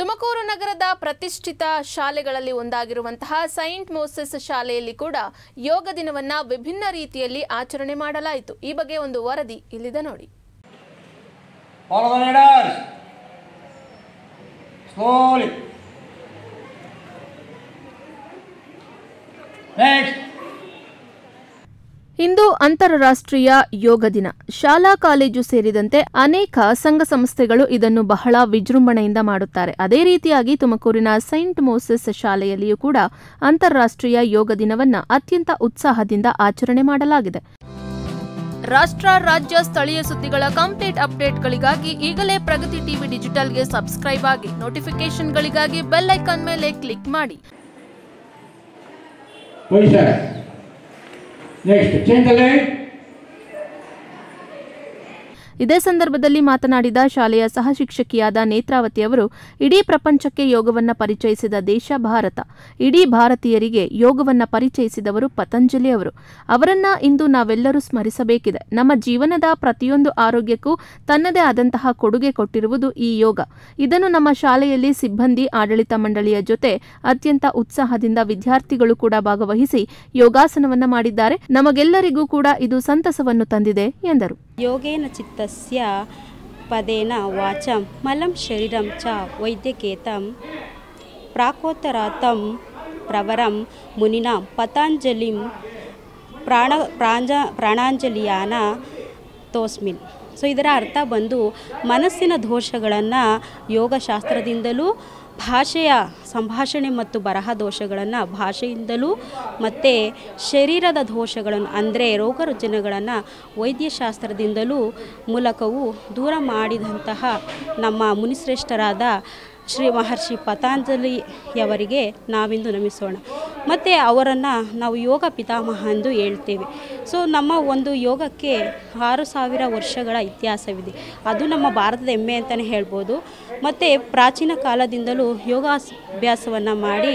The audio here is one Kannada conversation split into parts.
ತುಮಕೂರು ನಗರದ ಪ್ರತಿಷ್ಠಿತ ಶಾಲೆಗಳಲ್ಲಿ ಒಂದಾಗಿರುವಂತಹ ಸೈಂಟ್ ಮೋಸೆಸ್ ಶಾಲೆಯಲ್ಲಿ ಕೂಡ ಯೋಗ ದಿನವನ್ನ ವಿಭಿನ್ನ ರೀತಿಯಲ್ಲಿ ಆಚರಣೆ ಮಾಡಲಾಯಿತು. ಈ ಬಗ್ಗೆ ಒಂದು ವರದಿ ಇಲ್ಲಿದೆ ನೋಡಿ. ಇಂದು ಅಂತಾರಾಷ್ಟ್ರೀಯ ಯೋಗ ದಿನ. ಶಾಲಾ ಕಾಲೇಜು ಸೇರಿದಂತೆ ಅನೇಕ ಸಂಘ ಸಂಸ್ಥೆಗಳು ಇದನ್ನು ಬಹಳ ವಿಜೃಂಭಣೆಯಿಂದ ಮಾಡುತ್ತಾರೆ. ಅದೇ ರೀತಿಯಾಗಿ ತುಮಕೂರಿನ ಸೈಂಟ್ ಮೋಸೆಸ್ ಶಾಲೆಯಲ್ಲಿಯೂ ಕೂಡ ಅಂತಾರಾಷ್ಟ್ರೀಯ ಯೋಗ ದಿನವನ್ನ ಅತ್ಯಂತ ಉತ್ಸಾಹದಿಂದ ಆಚರಣೆ ಮಾಡಲಾಗಿದೆ. ರಾಷ್ಟ್ರ, ರಾಜ್ಯ, ಸ್ಥಳೀಯ ಸುದ್ದಿಗಳ ಕಂಪ್ಲೀಟ್ ಅಪ್ಡೇಟ್ಗಳಿಗಾಗಿ ಈಗಲೇ ಪ್ರಗತಿ ಟಿವಿ ಡಿಜಿಟಲ್ಗೆ ಸಬ್ಸ್ಕ್ರೈಬ್ ಆಗಿ, ನೋಟಿಫಿಕೇಶನ್ಗಳಿಗಾಗಿ ಬೆಲ್ ಐಕಾನ್ ಮೇಲೆ ಕ್ಲಿಕ್ ಮಾಡಿ. ಇದೇ ಸಂದರ್ಭದಲ್ಲಿ ಮಾತನಾಡಿದ ಶಾಲೆಯ ಸಹ ಶಿಕ್ಷಕಿಯಾದ ನೇತ್ರಾವತಿ ಅವರು, ಇಡೀ ಪ್ರಪಂಚಕ್ಕೆ ಯೋಗವನ್ನ ಪರಿಚಯಿಸಿದ ದೇಶ ಭಾರತ. ಇಡೀ ಭಾರತೀಯರಿಗೆ ಯೋಗವನ್ನ ಪರಿಚಯಿಸಿದವರು ಪತಂಜಲಿ ಅವರು. ಅವರನ್ನ ಇಂದು ನಾವೆಲ್ಲರೂ ಸ್ಮರಿಸಬೇಕಿದೆ. ನಮ್ಮ ಜೀವನದ ಪ್ರತಿಯೊಂದು ಆರೋಗ್ಯಕ್ಕೂ ತನ್ನದೇ ಆದಂತಹ ಕೊಡುಗೆ ಕೊಟ್ಟಿರುವುದು ಈ ಯೋಗ. ಇದನ್ನು ನಮ್ಮ ಶಾಲೆಯಲ್ಲಿ ಸಿಬ್ಬಂದಿ, ಆಡಳಿತ ಮಂಡಳಿಯ ಜೊತೆ ಅತ್ಯಂತ ಉತ್ಸಾಹದಿಂದ ವಿದ್ಯಾರ್ಥಿಗಳು ಕೂಡ ಭಾಗವಹಿಸಿ ಯೋಗಾಸನವನ್ನ ಮಾಡಿದ್ದಾರೆ. ನಮಗೆಲ್ಲರಿಗೂ ಕೂಡ ಇದು ಸಂತಸವನ್ನು ತಂದಿದೆ ಎಂದರು. ಯೋಗೇನ ಚಿತ್ತಸ್ಯ ಪದೇನ ವಾಚಂ ಮಲಂ ಶರೀರಂ ಚ ವೈದ್ಯಕೇತಂ ಪ್ರಾಕೋತ್ತರಾತಂ ಪ್ರವರಂ ಮುನಿನಾ ಪತಾಂಜಲಿಂ ಪ್ರಾಣಾಂಜಲಿಯಾನ ತೋಸ್ಮಿನ್. ಸೊ ಇದರ ಅರ್ಥ ಬಂದು ಮನಸ್ಸಿನ ದೋಷಗಳನ್ನು ಯೋಗಶಾಸ್ತ್ರದಿಂದಲೂ, ಭಾಷೆಯ ಸಂಭಾಷಣೆ ಮತ್ತು ಬರಹ ದೋಷಗಳನ್ನು ಭಾಷೆಯಿಂದಲೂ, ಮತ್ತು ಶರೀರದ ದೋಷಗಳನ್ನು ಅಂದರೆ ರೋಗ ರುಜಿನಗಳನ್ನು ವೈದ್ಯಶಾಸ್ತ್ರದಿಂದಲೂ ಮೂಲಕವೂ ದೂರ ಮಾಡಿದಂತಹ ನಮ್ಮ ಮುನಿಶ್ರೇಷ್ಠರಾದ ಶ್ರೀ ಮಹರ್ಷಿ ಪತಾಂಜಲಿಯವರಿಗೆ ನಾವಿಂದು ನಮಿಸೋಣ. ಮತ್ತು ಅವರನ್ನು ನಾವು ಯೋಗ ಪಿತಾಮಹ ಎಂದು ಹೇಳ್ತೇವೆ. ಸೊ ನಮ್ಮ ಒಂದು ಯೋಗಕ್ಕೆ 6000 ವರ್ಷಗಳ ಇತಿಹಾಸವಿದೆ. ಅದು ನಮ್ಮ ಭಾರತದ ಹೆಮ್ಮೆ ಅಂತಲೇ ಹೇಳ್ಬೋದು. ಮತ್ತು ಪ್ರಾಚೀನ ಕಾಲದಿಂದಲೂ ಯೋಗಾಭ್ಯಾಸವನ್ನು ಮಾಡಿ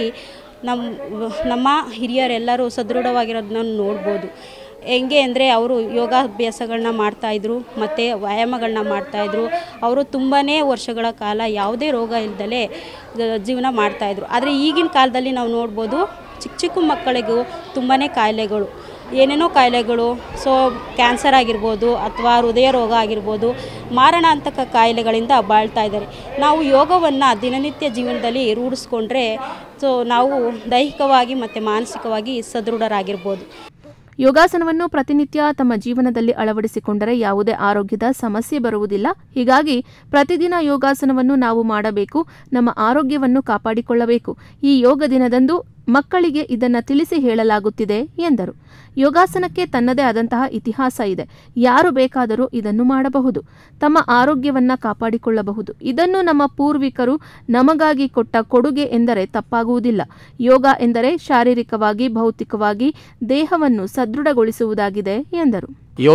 ನಮ್ಮ ಹಿರಿಯರೆಲ್ಲರೂ ಸದೃಢವಾಗಿರೋದನ್ನ ನೋಡ್ಬೋದು. ಹೆಂಗೆ ಅಂದರೆ ಅವರು ಯೋಗಾಭ್ಯಾಸಗಳನ್ನ ಮಾಡ್ತಾಯಿದ್ರು ಮತ್ತು ವ್ಯಾಯಾಮಗಳನ್ನ ಮಾಡ್ತಾಯಿದ್ರು. ಅವರು ತುಂಬಾ ವರ್ಷಗಳ ಕಾಲ ಯಾವುದೇ ರೋಗ ಇಲ್ಲದಲೇ ಜೀವನ ಮಾಡ್ತಾಯಿದ್ರು. ಆದರೆ ಈಗಿನ ಕಾಲದಲ್ಲಿ ನಾವು ನೋಡ್ಬೋದು, ಚಿಕ್ಕ ಚಿಕ್ಕ ಮಕ್ಕಳಿಗೂ ತುಂಬಾ ಕಾಯಿಲೆಗಳು, ಏನೇನೋ ಕಾಯಿಲೆಗಳು. ಸೊ ಕ್ಯಾನ್ಸರ್ ಆಗಿರ್ಬೋದು ಅಥವಾ ಹೃದಯ ರೋಗ ಆಗಿರ್ಬೋದು, ಮಾರಣಾಂತಕ ಕಾಯಿಲೆಗಳಿಂದ ಬಾಳ್ತಾ ಇದ್ದಾರೆ. ನಾವು ಯೋಗವನ್ನು ದಿನನಿತ್ಯ ಜೀವನದಲ್ಲಿ ರೂಢಿಸ್ಕೊಂಡ್ರೆ ಸೊ ನಾವು ದೈಹಿಕವಾಗಿ ಮತ್ತು ಮಾನಸಿಕವಾಗಿ ಸದೃಢರಾಗಿರ್ಬೋದು. ಯೋಗಾಸನವನ್ನು ಪ್ರತಿನಿತ್ಯ ತಮ್ಮ ಜೀವನದಲ್ಲಿ ಅಳವಡಿಸಿಕೊಂಡರೆ ಯಾವುದೇ ಆರೋಗ್ಯದ ಸಮಸ್ಯೆ ಬರುವುದಿಲ್ಲ. ಹೀಗಾಗಿ ಪ್ರತಿದಿನ ಯೋಗಾಸನವನ್ನು ನಾವು ಮಾಡಬೇಕು, ನಮ್ಮ ಆರೋಗ್ಯವನ್ನು ಕಾಪಾಡಿಕೊಳ್ಳಬೇಕು. ಈ ಯೋಗ ದಿನದಂದು ಮಕ್ಕಳಿಗೆ ಇದನ್ನು ತಿಳಿಸಿ ಹೇಳಲಾಗುತ್ತಿದೆ ಎಂದರು. ಯೋಗಾಸನಕ್ಕೆ ತನ್ನದೇ ಆದಂತಹ ಇತಿಹಾಸ ಇದೆ. ಯಾರು ಬೇಕಾದರೂ ಇದನ್ನು ಮಾಡಬಹುದು, ತಮ್ಮ ಆರೋಗ್ಯವನ್ನ ಕಾಪಾಡಿಕೊಳ್ಳಬಹುದು. ಇದನ್ನು ನಮ್ಮ ಪೂರ್ವಿಕರು ನಮಗಾಗಿ ಕೊಟ್ಟ ಕೊಡುಗೆ ಎಂದರೆ ತಪ್ಪಾಗುವುದಿಲ್ಲ. ಯೋಗ ಎಂದರೆ ಶಾರೀರಿಕವಾಗಿ, ಭೌತಿಕವಾಗಿ ದೇಹವನ್ನು ಸದೃಢಗೊಳಿಸುವುದಾಗಿದೆ ಎಂದರು.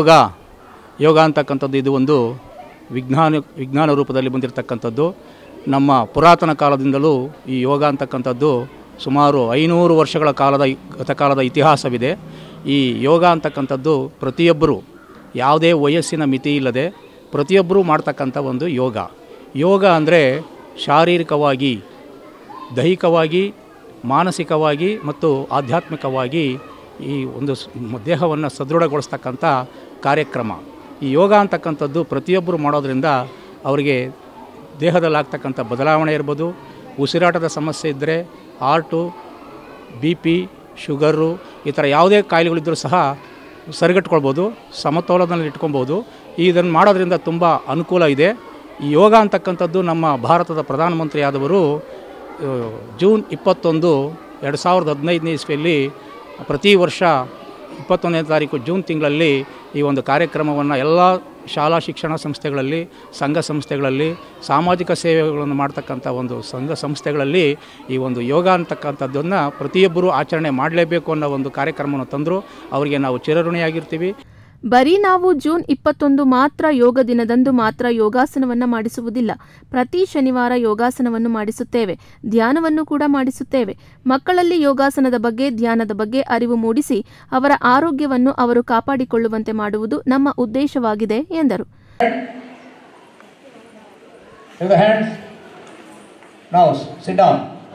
ಯೋಗ ಅಂತಕ್ಕಂಥದ್ದು ಇದು ಒಂದು ವಿಜ್ಞಾನ ರೂಪದಲ್ಲಿ ಬಂದಿರತಕ್ಕಂಥದ್ದು. ನಮ್ಮ ಪುರಾತನ ಕಾಲದಿಂದಲೂ ಈ ಯೋಗ ಅಂತಕ್ಕಂಥದ್ದು ಸುಮಾರು 500 ವರ್ಷಗಳ ಗತಕಾಲದ ಇತಿಹಾಸವಿದೆ. ಈ ಯೋಗ ಅಂತಕ್ಕಂಥದ್ದು ಪ್ರತಿಯೊಬ್ಬರು ಯಾವುದೇ ವಯಸ್ಸಿನ ಮಿತಿ ಇಲ್ಲದೆ ಪ್ರತಿಯೊಬ್ಬರೂ ಮಾಡ್ತಕ್ಕಂಥ ಒಂದು ಯೋಗ ಅಂದರೆ ಶಾರೀರಿಕವಾಗಿ, ದೈಹಿಕವಾಗಿ, ಮಾನಸಿಕವಾಗಿ ಮತ್ತು ಆಧ್ಯಾತ್ಮಿಕವಾಗಿ ಈ ಒಂದು ದೇಹವನ್ನು ಸದೃಢಗೊಳಿಸ್ತಕ್ಕಂಥ ಕಾರ್ಯಕ್ರಮ. ಈ ಯೋಗ ಅಂತಕ್ಕಂಥದ್ದು ಪ್ರತಿಯೊಬ್ಬರು ಮಾಡೋದರಿಂದ ಅವರಿಗೆ ದೇಹದಲ್ಲಾಗ್ತಕ್ಕಂಥ ಬದಲಾವಣೆ ಇರ್ಬೋದು, ಉಸಿರಾಟದ ಸಮಸ್ಯೆ ಇದ್ದರೆ, ಹಾರ್ಟು, BP, ಶುಗರು, ಈ ಥರ ಯಾವುದೇ ಕಾಯಿಲೆಗಳಿದ್ದರೂ ಸಹ ಸರಿಗಟ್ಕೊಳ್ಬೋದು, ಸಮತೋಲನದಲ್ಲಿ ಇಟ್ಕೊಬೋದು. ಇದನ್ನು ಮಾಡೋದ್ರಿಂದ ತುಂಬ ಅನುಕೂಲ ಇದೆ. ಈ ಯೋಗ ಅಂತಕ್ಕಂಥದ್ದು ನಮ್ಮ ಭಾರತದ ಪ್ರಧಾನಮಂತ್ರಿ ಆದವರು ಜೂನ್ 21, 2015ನೇ ಇಸ್ವಿಯಲ್ಲಿ ಪ್ರತಿ ವರ್ಷ 21ನೇ ತಾರೀಕು ಜೂನ್ ತಿಂಗಳಲ್ಲಿ ಈ ಒಂದು ಕಾರ್ಯಕ್ರಮವನ್ನು ಎಲ್ಲ ಶಾಲಾ ಶಿಕ್ಷಣ ಸಂಸ್ಥೆಗಳಲ್ಲಿ, ಸಂಘ ಸಂಸ್ಥೆಗಳಲ್ಲಿ, ಸಾಮಾಜಿಕ ಸೇವೆಗಳನ್ನು ಮಾಡ್ತಕ್ಕಂಥ ಒಂದು ಸಂಘ ಸಂಸ್ಥೆಗಳಲ್ಲಿ ಈ ಒಂದು ಯೋಗ ಅಂತಕ್ಕಂಥದ್ದನ್ನು ಪ್ರತಿಯೊಬ್ಬರೂ ಆಚರಣೆ ಮಾಡಲೇಬೇಕು ಅನ್ನೋ ಒಂದು ಕಾರ್ಯಕ್ರಮವನ್ನು ತಂದರು. ಅವರಿಗೆ ನಾವು ಚಿರಋಣಿಯಾಗಿರ್ತೀವಿ. ಬರೀ ನಾವು ಜೂನ್ 21 ಮಾತ್ರ ಯೋಗ ದಿನದಂದು ಮಾತ್ರ ಯೋಗಾಸನವನ್ನು ಮಾಡಿಸುವುದಿಲ್ಲ. ಪ್ರತಿ ಶನಿವಾರ ಯೋಗಾಸನವನ್ನು ಮಾಡಿಸುತ್ತೇವೆ, ಧ್ಯಾನವನ್ನು ಕೂಡ ಮಾಡಿಸುತ್ತೇವೆ. ಮಕ್ಕಳಲ್ಲಿ ಯೋಗಾಸನದ ಬಗ್ಗೆ, ಧ್ಯಾನದ ಬಗ್ಗೆ ಅರಿವು ಮೂಡಿಸಿ ಅವರ ಆರೋಗ್ಯವನ್ನು ಅವರು ಕಾಪಾಡಿಕೊಳ್ಳುವಂತೆ ಮಾಡುವುದು ನಮ್ಮ ಉದ್ದೇಶವಾಗಿದೆ ಎಂದರು. Now sit down.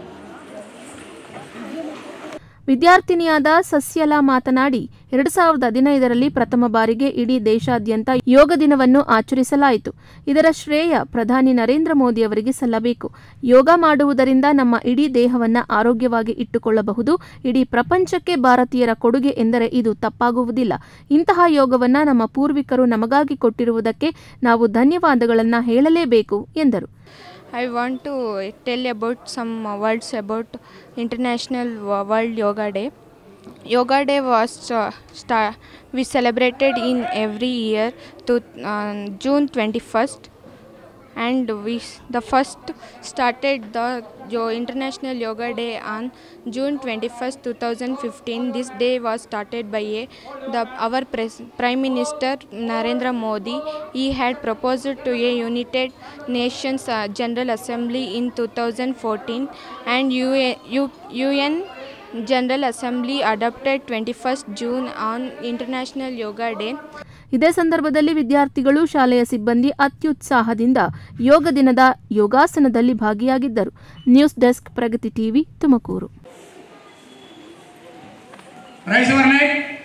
ವಿದ್ಯಾರ್ಥಿನಿಯಾದ ಸಸ್ಯಲಾ ಮಾತನಾಡಿ 2015ರಲ್ಲಿ ಪ್ರಥಮ ಬಾರಿಗೆ ಇಡೀ ದೇಶಾದ್ಯಂತ ಯೋಗ ದಿನವನ್ನು ಆಚರಿಸಲಾಯಿತು. ಇದರ ಶ್ರೇಯ ಪ್ರಧಾನಿ ನರೇಂದ್ರ ಮೋದಿ ಅವರಿಗೆ ಸಲ್ಲಬೇಕು. ಯೋಗ ಮಾಡುವುದರಿಂದ ನಮ್ಮ ಇಡೀ ದೇಹವನ್ನು ಆರೋಗ್ಯವಾಗಿ ಇಟ್ಟುಕೊಳ್ಳಬಹುದು. ಇಡೀ ಪ್ರಪಂಚಕ್ಕೆ ಭಾರತೀಯರ ಕೊಡುಗೆ ಎಂದರೆ ಇದು ತಪ್ಪಾಗುವುದಿಲ್ಲ. ಇಂತಹ ಯೋಗವನ್ನು ನಮ್ಮ ಪೂರ್ವಿಕರು ನಮಗಾಗಿ ಕೊಟ್ಟಿರುವುದಕ್ಕೆ ನಾವು ಧನ್ಯವಾದಗಳನ್ನು ಹೇಳಲೇಬೇಕು ಎಂದರು. I want to tell about some words about International World Yoga Day. Yoga Day was we celebrated in every year to June 21st, and the first started the International Yoga Day on June 21st, 2015. This day was started by our Prime Minister Narendra Modi. He had proposed to a United Nations General Assembly in 2014, and UN General Assembly adopted 21st June on International Yoga Day. ಇದೇ ಸಂದರ್ಭದಲ್ಲಿ ವಿದ್ಯಾರ್ಥಿಗಳು, ಶಾಲೆಯ ಸಿಬ್ಬಂದಿ ಅತ್ಯುತ್ಸಾಹದಿಂದ ಯೋಗ ದಿನದ ಯೋಗಾಸನದಲ್ಲಿ ಭಾಗಿಯಾಗಿದ್ದರು. News desk, Pragati TV, Tumakuru.